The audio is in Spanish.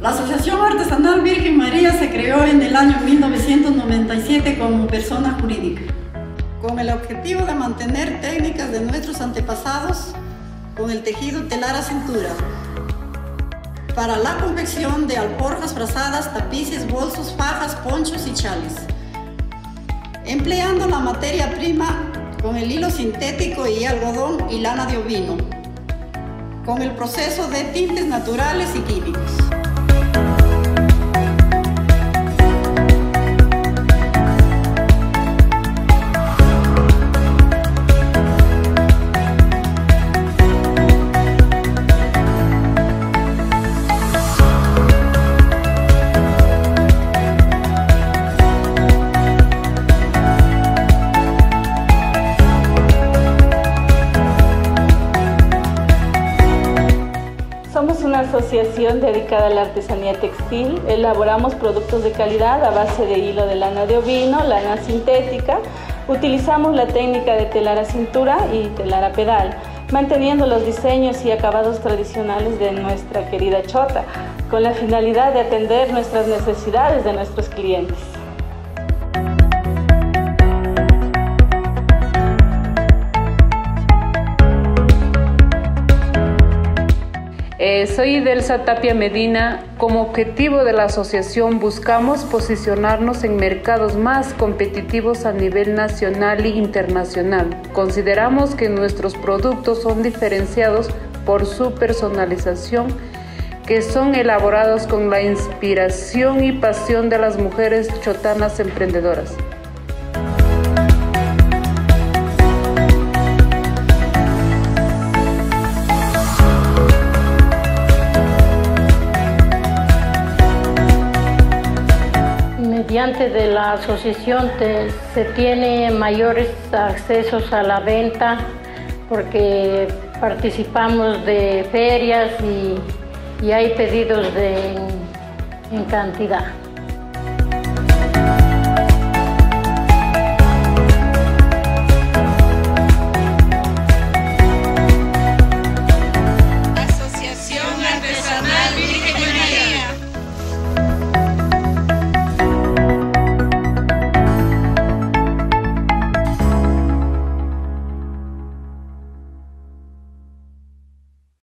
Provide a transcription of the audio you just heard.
La Asociación Artesanal Virgen María se creó en el año 1997 como persona jurídica, con el objetivo de mantener técnicas de nuestros antepasados con el tejido telar a cintura, para la confección de alforjas, frazadas, tapices, bolsos, fajas, ponchos y chales, empleando la materia prima con el hilo sintético y algodón y lana de ovino, con el proceso de tintes naturales y químicos. Somos una asociación dedicada a la artesanía textil. Elaboramos productos de calidad a base de hilo de lana de ovino, lana sintética. Utilizamos la técnica de telar a cintura y telar a pedal, manteniendo los diseños y acabados tradicionales de nuestra querida chota, con la finalidad de atender nuestras necesidades de nuestros clientes. Soy Delsa Tapia Medina. Como objetivo de la asociación buscamos posicionarnos en mercados más competitivos a nivel nacional e internacional. Consideramos que nuestros productos son diferenciados por su personalización, que son elaborados con la inspiración y pasión de las mujeres chotanas emprendedoras. Mediante de la asociación se tiene mayores accesos a la venta porque participamos de ferias y hay pedidos en cantidad.